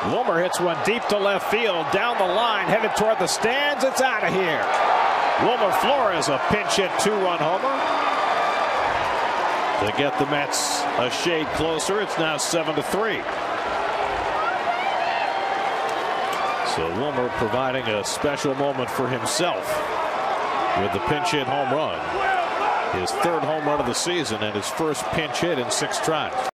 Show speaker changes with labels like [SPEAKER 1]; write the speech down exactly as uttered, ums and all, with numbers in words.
[SPEAKER 1] Wilmer hits one deep to left field, down the line, headed toward the stands. It's out of here. Wilmer Flores, a pinch hit two-run homer to get the Mets a shade closer. It's now seven to three. So Wilmer providing a special moment for himself with the pinch hit home run. His third home run of the season and his first pinch hit in six tries.